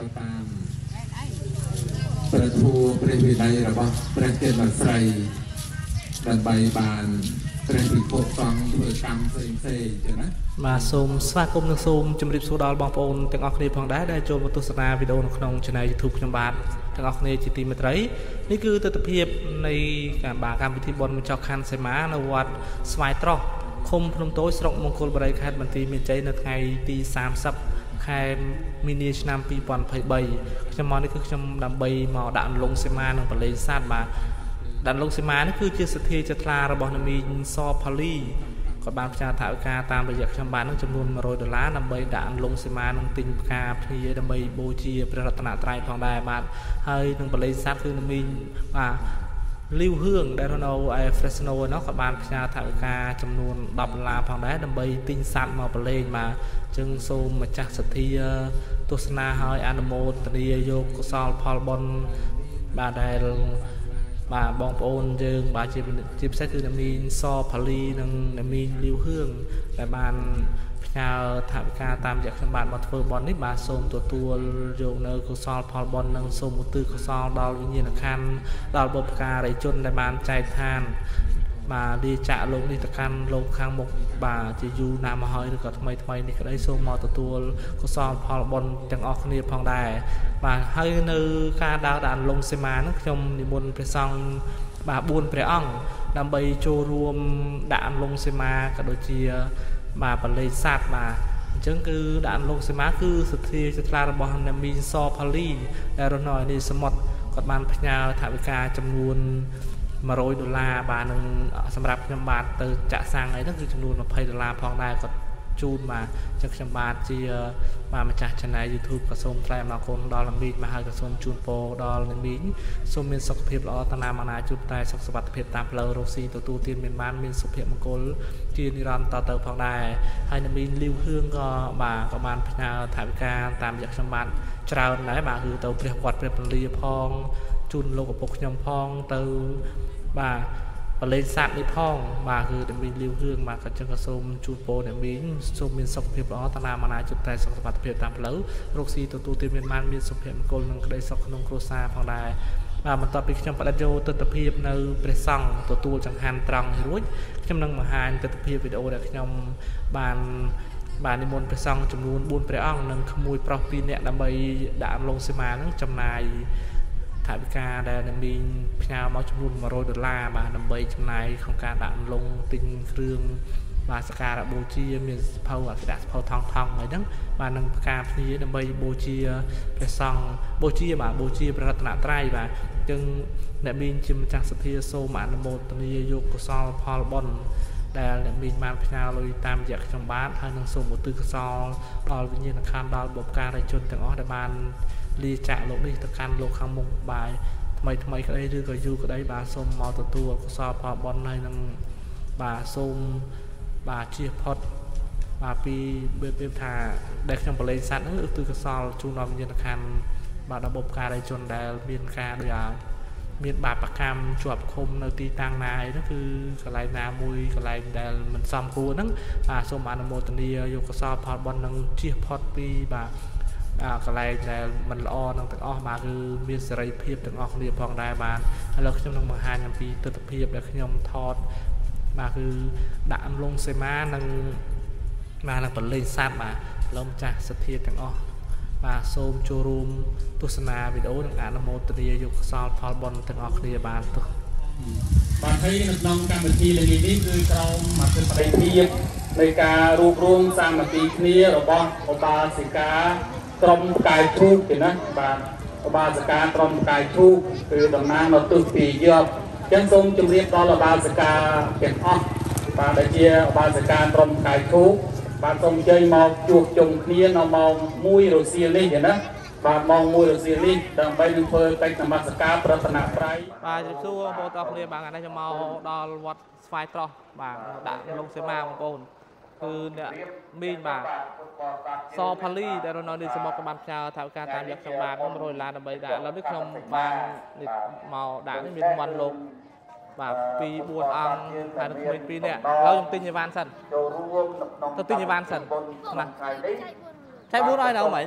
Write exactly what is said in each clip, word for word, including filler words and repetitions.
ตามประทูประวินัยระบบประเทศบันไซดันใบบานประพิภพฟังเพื่อกรรมเซนเซใช่ไหมมาซูมสวัสดีคุณซูมจุ่มริบสูดอลบองปอนទាំងអស់គ្នាផងដែរដែលចូលមកទស្សនាវីដេអូនៅក្នុង Channel YouTube ខ្ញុំបាទទាំងអស់គ្នាជាទីមេត្រីនេះគឺទស្សនវិជ្ជានៃការបាកម្មវិធីបុណ្យចောက်ខណ្ឌសីមានៅវត្តស្វាយត្រោះឃុំភ្នំតូចស្រុកមង្គលបុរីខេត្តបន្ទាយមានជ័យនៅថ្ងៃទីសាមសិបខែមីនាឆ្នាំពីរពាន់ยี่สิบสามខ្ញុំមកនេះគឺខ្ញុំដើម្បីមកដាក់លងសីមានិងបលេងសัตว์បាទដាក់លងសីមានេះគឺជាសទ្ធាជ្រះថ្លារបស់នាមីសផលីគាត់បានផ្សាយថវិកាតាមរយៈខ្ញុំបាននឹងចំនួនmột trămដុល្លារដើម្បីដាក់លងសីមានឹងទិញផ្កាភ្នាដើម្បីបូជាព្រះរតនត្រ័យផងដែរបាទហើយនឹងបលេងសัตว์គឺនាមីបាទលីវហឿងដែលនៅឯ Fresno នោះក៏បានផ្សាយថវិកាចំនួនដប់ដុល្លារផងដែរដើម្បីទិញសัตว์មកបលេងបាទចឹងសូមម្ចាស់សទ្ធាទស្សនាហើយអនុមោទនាយកកុសលផលបុណ្យបាទដែលបាទបងប្អូនយើងបាទជាជាពិសេសគឺនាមីសផលីនិងនាមីលីវហឿងដែលបានផ្ញើថវិកាតាមរយៈខ្ញុំបានមកធ្វើបុណ្យនេះបាទសូមទទួលយកនៅកុសលផលបុណ្យនិងសូមឧទ្ទិសកុសលដល់វិញ្ញាណក្ខន្ធដល់បុព្វការីជនដែលបានចែកឋានបាទលាចាក់លោកនេះទៅកាន់លោកខាងមុខបាទជាយូរណាស់មកហើយឬក៏ថ្មីថ្មីនេះក្តីសូមមកទទួលកុសលផលបុណ្យទាំងអស់គ្នាផងដែរបាទហើយនៅការដើរដាក់លងសីមាហ្នឹងខ្ញុំនិមន្តព្រះសង្ឃបាទបួនព្រះអង្គដើម្បីចូលរួមដាក់លងសីមាក៏ដូចជាបាទបលេងសัตว์បាទអញ្ចឹងគឺដាក់លងសីមាគឺសទ្ធាជ្រះថ្លារបស់នាមីសផលីដែលរស់នៅនេះសមុទ្រគាត់បានផ្ញើថវិកាចំនួនmột trămដុល្លារបាទនឹងសម្រាប់ខ្ញុំបាទទៅចាក់សាំងអីហ្នឹងគឺចំនួនยี่สิบដុល្លារផងដែរគាត់ជូនបាទចឹងខ្ញុំបាទជាបាទម្ចាស់ Channel YouTube ក៏សូមថ្លែងអំណរគុណដល់នាមីមកហើយក៏សូមជូនពរដល់នាមីសូមមានសុខភាពល្អតាណាមកណាជួបតែសុខសុវត្ថិភាពតាមផ្លូវរស់ស៊ីទទួលទានមានបានមានសុភមង្គលជានិរន្តរ៍តទៅផងដែរហើយនាមីលីវហឿងក៏បាទក៏បានផ្ញើថវិកាតាមរយៈខ្ញុំបាទច្រើនដែរបាទគឺទៅព្រះវត្តព្រះពលាផងជូនលោកឪពុកខ្ញុំផងទៅបាទបលេងសัตว์នេះផងបាទគឺនាមីលីវហឿងបាទក៏ចឹងក៏សូមជូនពរនាមីសូមមានសុខភាពល្អតាណាមកណាជួបតែសុខសុវត្ថិភាពតាមផ្លូវរកស៊ីទទួលទានមានបានមានសុភមង្គលនិងក្តីសុខក្នុងគ្រួសារផងដែរបាទបន្ទាប់ពីខ្ញុំបដិយោទស្សនវិជ្ជានៅព្រះសង្ឃទទួលចង្ហាន់ត្រង់រួចខ្ញុំនឹងបង្ហាញទស្សនវិជ្ជាវីដេអូដែលខ្ញុំបានបាទនិមន្តព្រះសង្ឃចំនួនបួនព្រះអង្គនិងក្មួយប្រុសពីរនាក់ដើម្បីដាក់លងសីមានឹងចំណាយថវិកាដែលនាមីផ្ញើមកចំនួនmột trămដុល្លារបាទដើម្បីចំណាយក្នុងការដាក់លងទិញគ្រឿងបាទសក្ការបូជាមានសភៅអក្សរសភៅថងថងអីហ្នឹងបាទនឹងផ្កាភ្នាដើម្បីបូជាព្រះសង្ឃបូជាបាទបូជាព្រះរតនត្រ័យបាទអញ្ចឹងអ្នកមីជាម្ចាស់សទ្ធាសូមអនុមោទនាយកកុសលផលបុណ្យដែលអ្នកមីបានផ្ញើលុយតាមរយៈខ្ញុំបាទហើយនឹងសូមឧទ្ទិសកុសលដល់វិញ្ញាណក្ខន្ធដល់បុព្វការីជនទាំងអស់ដែលបានលាចាក់លោកនេះទៅកាន់លោកខាងមុខបាទថ្មីថ្មីក្តីឬក៏យូរក្តីបាទសូមមកទទួលកុសលផលបុណ្យហើយនឹងបាទសូមបាទជៀសផុតបាទពីពេលថាដែលខ្ញុំបលេងសัตว์ហ្នឹងឧទ្ទិសកុសលជូនដល់វិញ្ញាណក្ខន្ធបាទដល់បុព្វការីជនដែលមានការដូចអាមានបាបកម្មជាប់ឃុំនៅទីតាំងណាអីហ្នឹងគឺកន្លែងណាមួយកន្លែងដែលមិនសមគួរហ្នឹងបាទសូមអនុមោទនាយកកុសលផលបុណ្យនឹងជៀសផុតពីបាទកន្លែងដែលមិនល្អនឹងទាំងអស់បាទគឺមានសេរីភាពទាំងអស់គ្នាផងដែរបាទឥឡូវខ្ញុំនឹងបង្ហាញអំពីទស្សនវិជ្ជាដែលខ្ញុំថតបាទគឺដាក់លងសីមានិងបាទនឹងបលេងសัตว์បាទលោកម្ចាស់សទ្ធាទាំងអស់បាទសូមចូលរួមទស្សនាវីដេអូនិងអនុមោទនាយកកុសលផលបុណ្យទាំងអស់គ្នាបាទទោះបាទហើយនៅក្នុងកម្មវិធីនេះនេះគឺក្រោមអធិបតីភាពនៃការរួបរวมសាមគ្គីគ្នារបស់ឧបាសិកាក្រុមកាយធូបទេណាបាទឧបាសិកាក្រុមកាយធូបគឺតំណាងនៅទិសពីយប់អញ្ចឹងសូមជម្រាបដល់ឧបាសិកាទាំងអស់បាទដែលជាឧបាសិកាក្រុមកាយធូបបាទសូមអញ្ជើញមកជួបជុំគ្នានៅម៉ោងមួយរសៀលនេះទេណាបាទម៉ោងមួយរសៀលនេះដើម្បីនឹងធ្វើកិច្ចនមស្ការប្រតនត្រ័យបាទជម្រាបសួរបងប្អូនទាំងគ្នាបាទថ្ងៃនេះខ្ញុំមកដល់វត្តស្វាយត្រោះបាទដាក់លងសីមាបងប្អូនគឺអ្នកមីងបាទសផលីដែលនៅនេះសមុទ្រក៏បានផ្ញើថវិកាតាមរយៈខ្ញុំបាទមួយរយដុល្លារដើម្បីដាក់ឥឡូវនេះខ្ញុំបានមកដាក់នេះមានមិនលោកបាទពីរ បួនអង្គហើយនឹងក្មេងពីរនាក់ឥឡូវខ្ញុំទិញអីវ៉ាន់សិនចូលរួមទៅទិញអីវ៉ាន់សិនណាចៃបួនឲ្យនៅហ្មងអ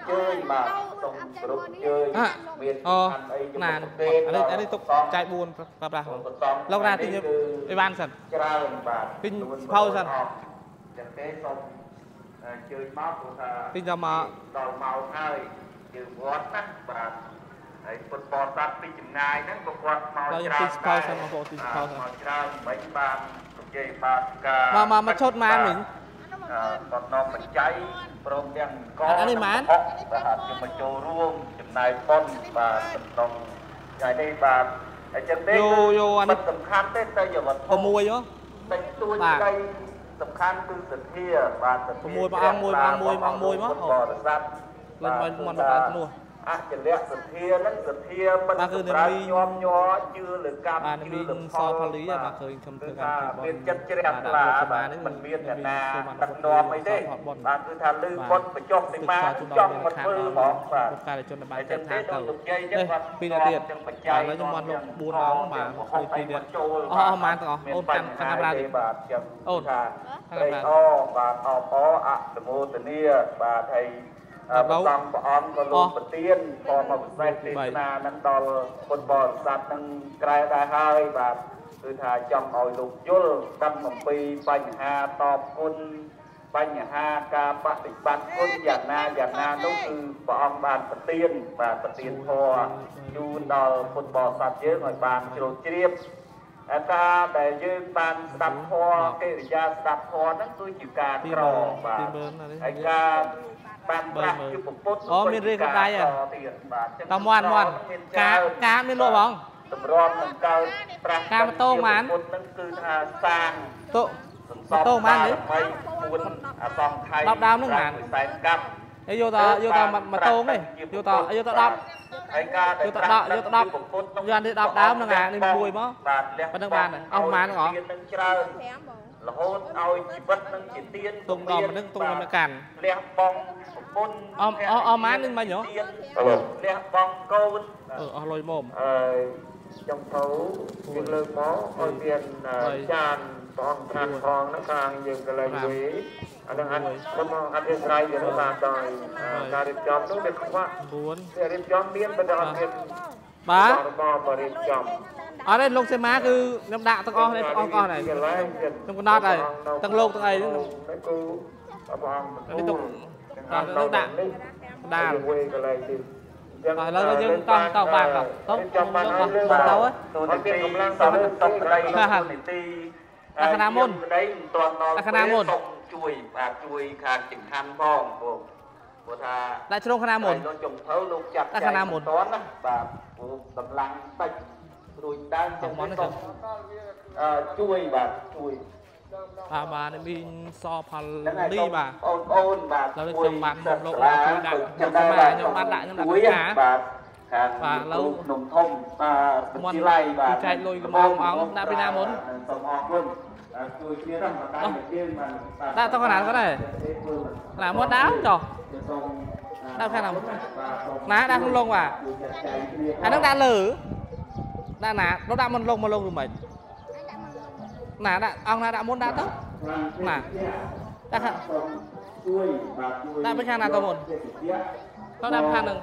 ជើញបាទសូមគោរពជើញមានអូអីណាជំអានុំនេះអានេះទុកចែកបួនប្រាប់ដែរលោកណាទិញអីវ៉ាន់សិនច្រើនបាទទិញផៅសិនចឹងទេសូមជើញមកព្រោះថាទិញដល់មកដល់ម៉ោងហើយយើងវត្តណាបាទហើយពុទ្ធបរិស័ទពីចម្ងាយហ្នឹងក៏គាត់មកដល់ច្រើនទិញផៅសិនបងប្អូនទិញផៅសិនមកច្រើនមិនបាននិយាយបាទការមកមកមកឈុតម៉ានវិញគាត់នាំបច្ច័យព្រមទាំងកអានេះម៉ានបាទជុំមកចូលរួមចំណាយប៉ុនបាទក្នុងថ្ងៃនេះបាទអញ្ចឹងទេយោយោអានេះសំខាន់ទេទៅយវត្ថុ 6ហ៎តែទួយដីសំខាន់គឺសទ្ធាបាទសទ្ធា 6ព្រះអង្គមួយព្រះអង្គមួយព្រះអង្គមួយមកបរិស័ទលេងមិនមិនបានធ្នោះអចលៈសទ្ធាហ្នឹងសទ្ធាមិនបាទគឺសម្រាប់នាមីញោមញ័រជឿលើកម្មបាទជឿនាមីលើសផលីបាទឃើញខ្ញុំធ្វើការពីបនមានចិត្តជ្រះថ្លាបាទមិនមានអ្នកណាដឹកនាំអីទេបាទគឺថាលឺប៉ុនបញ្ចុះពីមកចង់មកធ្វើហ្មងបាទការជនបានតែតែថាទៅទៅទុកជ័យចឹងគាត់ពីរនាទីទៀតទាំងបច្ច័យឥឡូវខ្ញុំមកលោកបួនអង្គបាទឃើញពីរនាទីអស់អស់ម៉ានទាំងអស់អូនកាន់កាន់កាមេរ៉ាទៀតបាទចឹងអូនថាត្រេកអរបាទអបអអនុមោទនាបាទហើយ ព្រះសង្ឃព្រះអង្គក៏លោកប្រទានក៏មកពិសេសទេសនានឹងដល់ពុទ្ធបរិស័ទនឹងក្រែដែរហើយបាទគឺថាចង់ឲ្យលោកយល់ដឹងអំពីបញ្ហាតបគុណបញ្ហាការបដិបត្តិគុណយ៉ាងណាយ៉ាងណានោះគឺព្រះអង្គបានប្រទានបាទប្រទានធម៌ជូនដល់ពុទ្ធបរិស័ទយើងឲ្យបានជ្រោតជ្រាបអាការដែលយើងបានស្ដាប់ធម៌កិរិយាស្ដាប់ធម៌ហ្នឹងគឺជាការក្របាទហើយការបានប្រាក់គឺពុទ្ធអូមានរៀងដៃហ៎ទៀតបាទចឹងតមាន់មាន់ការការមានលក់បងតម្រាំនឹងកើតប្រាក់ការម៉ូតូហ្មងពុទ្ធហ្នឹងគឺថាសាងតុម៉ូតូហ្មងនេះបីពួនអសង្ខ័យដប់ដើមហ្នឹងហ្មងខ្សែកាប់ហើយយកតយកតម៉ូតូនេះយកតយកត10 ហើយការដែលយកត10យកត10យកអានេះ10ដើមហ្នឹងអានេះមួយមកបាទលះប៉ុណ្្នឹងបានអស់ហ្មងទាំងអស់ទៀននឹងច្រើនរហូតឲ្យជីវិតនឹងជាទៀនទុំដល់មិននឹងទុំមិនកាន់លះបង់ប្រពន្ធអស់អស់អស់ម៉ាននឹងមិញហ៎លះបង់កូនអឺអស់លុយមុំហើយចុងទៅយើងលើកមកឲ្យមានចានព្រះអង្គខាងផងនៅខាងយើងកន្លែងវិញអានឹងអត់ខ្ញុំអធិស្ឋានយើងបានដោយការរៀបចំនោះវាខ្វះ 9 ការរៀបចំមានបើអត់មានបាទបរិបរៀបចំអត់ទេលោកសេម៉ាគឺខ្ញុំដាក់ទាំងអស់នេះទាំងអស់អស់នេះខ្ញុំកំណត់ហើយទាំងលោកទាំងអីហ្នឹងគូព្រះអង្គនេះទុកដាក់ដាក់ដាលវិញកន្លែងនេះឥឡូវយើងតោះតោះបានតោះតោះតោះបានទៅទូនីតិកម្លាំងសំតុកក្តីទូនីតិលក្ខណៈមុនក្តីមិនទាន់ដល់លក្ខណៈមុនសូមជួយបាទជួយខាងចង្ហាន់ផងបងព្រោះថាដាក់ជ្រុងខ្នាមុនលោកចំភៅលោកចាត់លក្ខណៈមុនទាន់ណាបាទព្រោះកម្លាំងតិចរួចដើមចឹងសូមអឺជួយបាទជួយបាទបាទនេះមានសផលលីបាទបងប្អូនបាទឥឡូវខ្ញុំបានមកលោកជួយដាក់ខ្ញុំបាទខ្ញុំបានដាក់ខ្ញុំដាក់ការបាទខាងបាទឥឡូវនំធំបាទវិទ្យាល័យបាទចែកលុយកំងអង្គដាក់ពីណាមុនសូមអរគុណជួយគ្នាដល់ម្ដាយមកយើងបាទដាក់ទៅកណ្ដាលក៏ដែរកណ្ដាលមុនដាក់ចុះដាក់ខាងណាមុនណាដាក់ក្នុងលងបាទអានឹងដាក់លើដាក់ណាnóដាក់មុនលងមកលងឬមិនណាដាក់អង្គណាដាក់មុនដាក់ទៅណាដាក់ខាងជួយបាទជួយដាក់ពីខាងណាទៅមុនទៅដាក់ខាងនឹង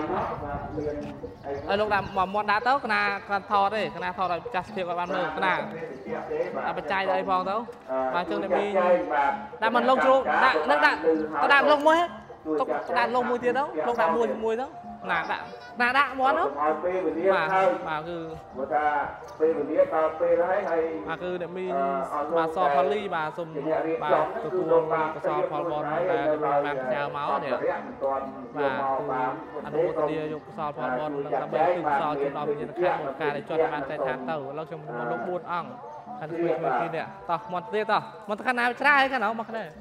ឲ្យលោកដាក់មកមាត់ដាក់ទៅកណាគាត់ថតទេកណាថតឲ្យចាស់ភាពគាត់បានមើលកណាដាក់បច្ច័យទៅអីផងទៅបាទជើងតែមានដាក់មិនលងជ្រូកដាក់នឹងដាក់ទៅដាក់លងមួយទុកដាក់លងមួយទៀតទៅលោកដាក់មួយមួយទៅណាដាក់ណាដាក់មាត់ទៅឲ្យពេលវេលាបាទហើយបាទគឺព្រោះថាពេលវេលាដល់ពេលហើយហើយបាទគឺអ្នកមានបាទសផលីបាទសូមបាទទទួលកសលផលបនដែលបានផ្ញើមកនេះបាទអនុមោទនាយកកសលផលបនដើម្បីគឺកសលជូនដល់វិញ្ញាណក្ខន្ធក្នុងការដែលចត់បានតែឋានទៅឥឡូវខ្ញុំមកលោកបួនអង្គខាងជួយជួយពីនេះតោះមកទៀតតោះមកទៅខាងណាច្រាហើយខាងណាមកនេះ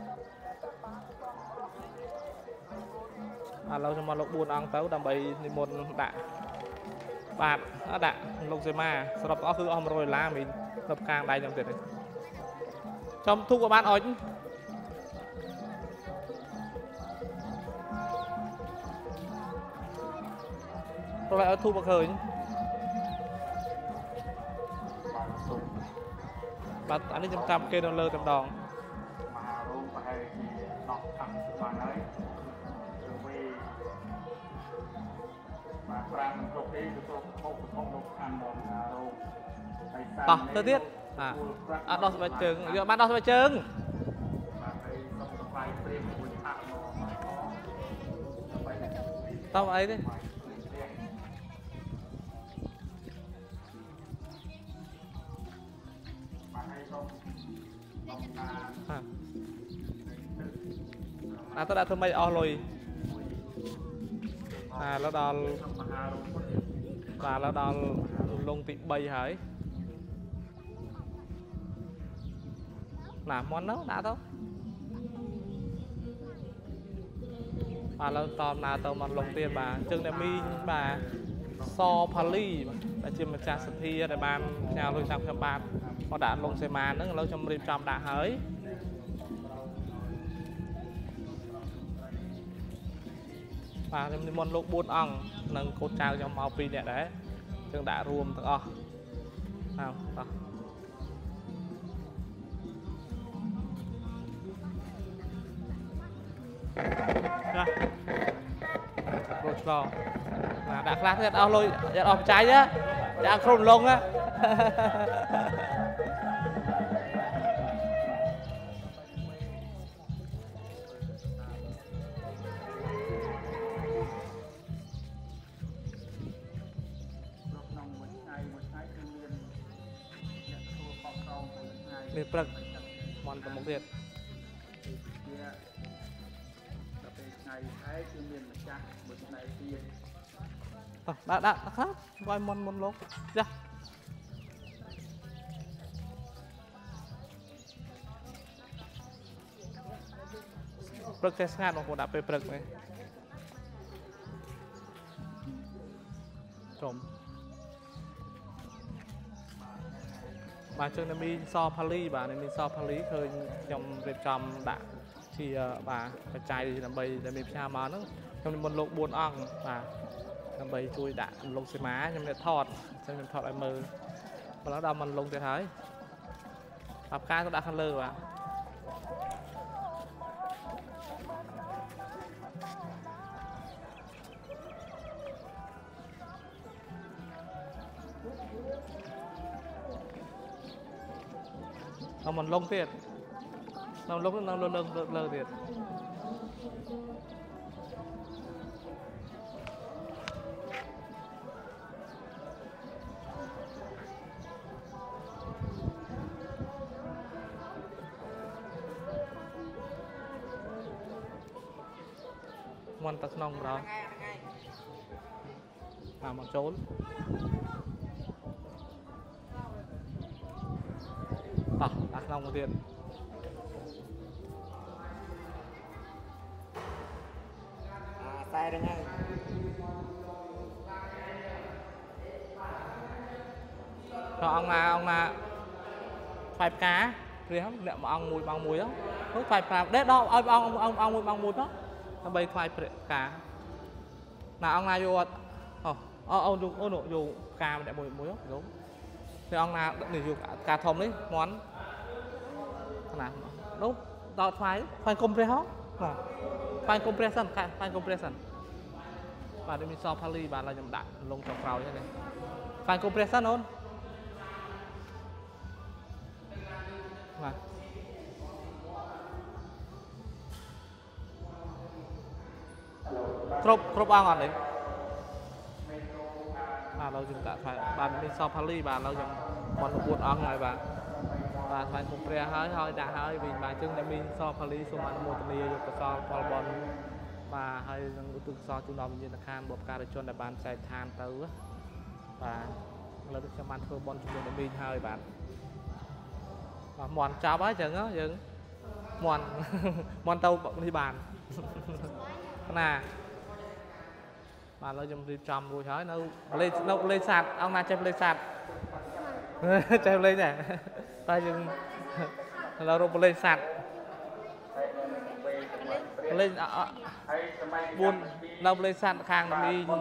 ឥឡូវខ្ញុំមកលោកបួនអង្គទៅដើម្បីនិមន្តដាក់បាទដាក់លោកសេម៉ាសរុបអស់គឺអស់100ដុល្លារមាននៅខាងដៃខ្ញុំទៀតចំធូបក៏បានអុចព្រោះឲ្យធូបមកឃើញបាទអានេះខ្ញុំតាមគេនៅលើតែម្ដងមហារូបប្រហែលជាដកខាងបានហើយគឺវាប្រាំគ្រប់ទេគឺគ្រប់គ្រប់គ្រប់លោកខាងមកណារោគហើយសាតោះទៅទៀតអាអត់ដោះស្បែកជើងយកបានដោះស្បែកជើងបាទហើយសុំសប្បាយព្រៀងមួយផាក់មកមកទៅទៅអីទេ à tôi đã thôi mày o lùi à nó đo và nó đo lông tị bay hỡi làm món nấu đã đâu và nó tòm nào tao món lông tiền bà chừng này mi bà so pali là chỉ một trà sạch thi để bàn nhà lôi trong trong bàn họ đã lông xe màn nữa lâu trong riêng trong đã hỡi và em môn lục buôn ong nâng cột trào trong màu pin này đấy chừng đã ruộng từng o nào đó rồi rồi là đã khá thiệt ao lôi đã ọp trái nhá đã không lông á miền Bắc mòn tầm một việt đã đã khác vài món món lốp ra Bắc cái ngàn của đã về Bắc này trộm bà chương này mình so pali bà này mình so pali thôi trong việt trầm đã thì bà phải chạy thì làm bầy để mình xa mà nó trong một lục buồn ong và làm bầy chui đã lông xe má nhưng mà thọt cho mình thọt lại mờ và nó đau mình lông thế thấy học ca tôi đã khăn lơ và nó mình lông tiền nó lông nó lơ lơ lơ tiền món tắc nông đó à mà trốn à tắc nông một tiền à sai rồi nha cho ông là ông là phải cá rồi không để mà ông mùi bằng mùi đó không phải phải đấy đó ông ông ông ông mùi bằng mùi đó nó bay phải cá là ông nào vô ờ ông dùng ông nội dùng cá để mùi mùi đó đúng thì ông nào để dùng cá thom đấy món nào đúng đó phải phải compression phải compression phải compression và để mình so pali và là nhầm đạn lông trong phao như này phải compression không mà crop crop ăn ngon đấy àเราchúng ta phải bàn mình so pali vàเราdùng món buồn ăn này và và phải cùng pre hơi hơi đã hơi vì mà chừng này mình so pali số mà một tuần này được so polbon và hơi từ so chúng nó như là khan bột cà chôn là bàn chạy than tới vàเราจะมันทั่วบอลชุมนุมมีhơi bạn mòn chào bái chừng á chừng mòn mòn tàu đi bàn nè mà nó dùng đi trầm rồi hỏi nó lên nó lên sạt ông nào chơi lên sạt chơi lên này ta dừng là rồi lên sạt lên buôn đâu lên sạt khang nó đi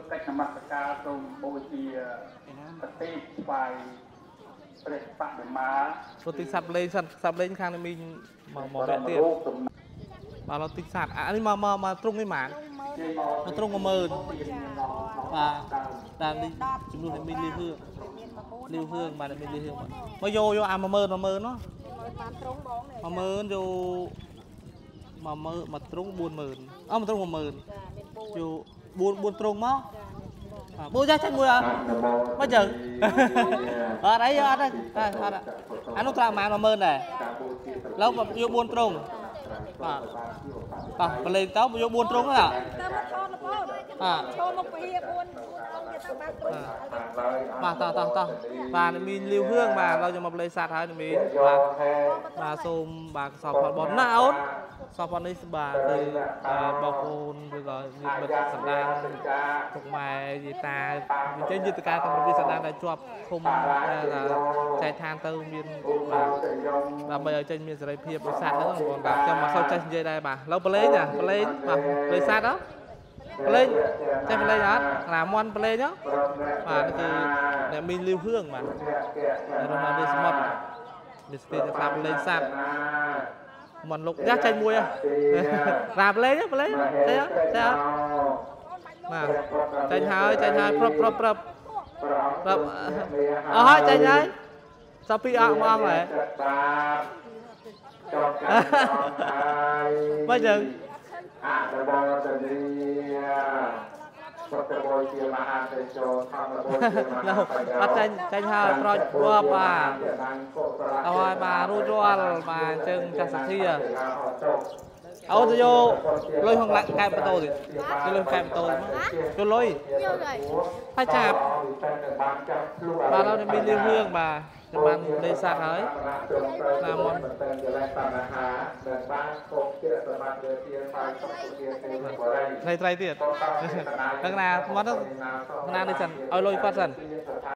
số tinh sạt lên sạt sạt lên khang nó mình mở mở vẽ tiền mà nó tinh sạt à đi mà mà mà trung cái mảng มันตรงกับมือvà đang đi chúng tôi mình liêu hương liêu hương mà mình liêu hương mà vô vô à mà mơ mà mơ nó mà mơ vô mà mơ mà trúng buồn mờn à mà trúng mà mờn vô buồn buồn trúng máu buồn ra chân mùi à bao giờ ở đấy ở đây anh nó làm mà mờn này lâu mà vô buồn trúng à à lên táo vô buồn trúng à à mà tao tao tao và mình liêu hương màเราจะมาเลยสาดให้mình và và xôm bà sọp bọt nã ốn sọp bọt này bà từ bao cồn rồi rồi bật sẵn đàn thuộc mày gì ta trên như tất cả các bạn biết sẵn đàn đã chụp không là chạy than từ miền và và bây giờ trên miền sài phiệp sạt nữa còn bà cho mà sau chạy dây đây bà lâu bà lấy nhá bà lấy mà lấy sạt đó lên chạy lên đó làm món lên nhá và thì để mình lưu hương mà rồi mà đi smart đi speed làm lên sạt món lục giác chạy mùi à làm lên nhá lên thấy á thấy á mà chạy hai chạy hai prop prop prop prop ờ hai chạy hai sao pi ăn ngon vậy bây giờ bắt tranh tranh hai rồi qua bà rồi bà ru roal bà chân chặt sạc thi à áo tôi vô lôi hoàng lạnh cài tô thì tôi lôi cài tô tôi lôi phải chạp bà đâu nên liên hương bà cho bạn đây sạc ấy làm món này trai tiệt đang là món đó đang đi sẵn ôi lôi phát sẵn